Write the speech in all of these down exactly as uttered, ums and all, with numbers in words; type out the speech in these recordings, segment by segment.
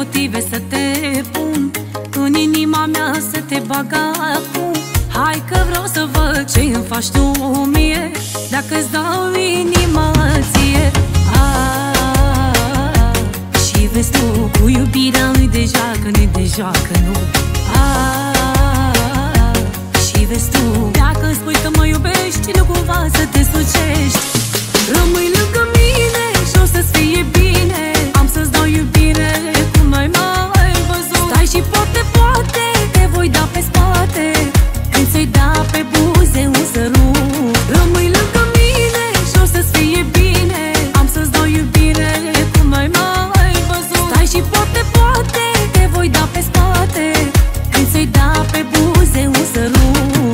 motive să te pun în inima mea, să te bag acum. Hai că vreau să văd ce îmi faci tu mie, dacă-ți dau inima ție. Ah, și vezi tu, cu iubirea nu-i de joacă, nu-i de joacă, nu. Ah, și vezi tu, dacă-mi spui că mă iubești, nu cumva să te sucești. Rămâi lângă mine și o să-ți fie bine, am să-ți dau iubire cum n-ai mai văzut. Stai și poate, poate te voi da pe spate când ți-ai da pe buze un sărut. Rămâi lângă mine și o să-ți fie bine, am să-ți dau iubire cum n-ai mai văzut. Stai și poate, poate te voi da pe spate când ți-ai da pe buze un sărut.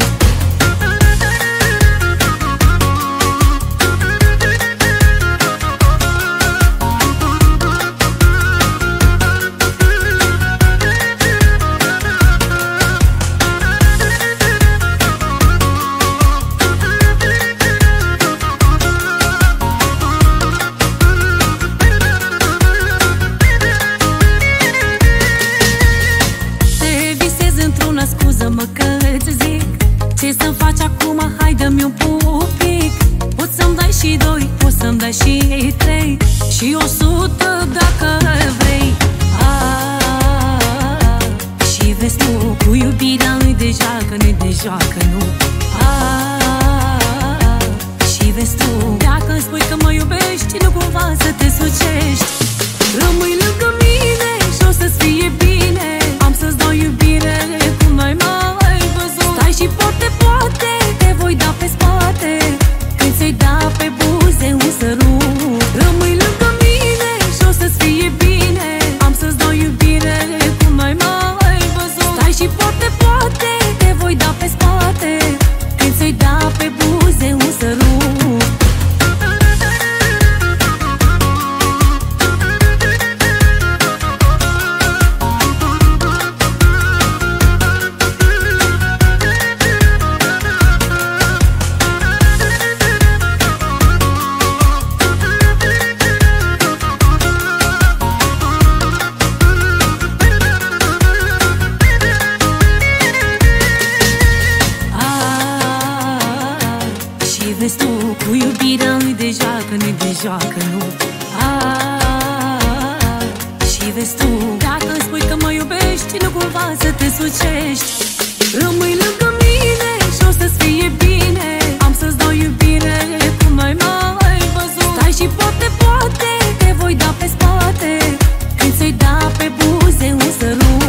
Scuză-mă că-ți zic ce să-mi faci acum, hai dă-mi un pupic. Poți să-mi dai și doi, poți să-mi dai și trei, și o sută dacă vrei. Ah, și vezi tu, cu iubirea nu-i de joacă, nu-i de joacă, nu. Ah, și vezi tu, dacă-mi spui că mă iubești, nu cumva să te sucești. Rămâi lângă mine și o să-ți fie bine, am să-ți dau iubire cum n-ai mai văzut. Stai și poate, poate te voi da pe spate când ți-ai da pe buze un sărut. Rămâi lângă mine și o să-ți fie bine, am să-ți dau iubire cum n-ai mai văzut. Stai și poate, poate te voi da pe spate când ți-ai da pe buze un sărut. Vezi tu, cu iubirea nu-i de joacă, nu-i de joacă, nu. Ah, și vezi tu, dacă-mi spui că mă iubești, nu cumva să te sucești. Rămâi lângă mine și o să-ți fie bine, am să-ți dau iubire cum n-ai mai văzut. Stai și poate, poate te voi da pe spate când ți-ai da pe buze un sărut.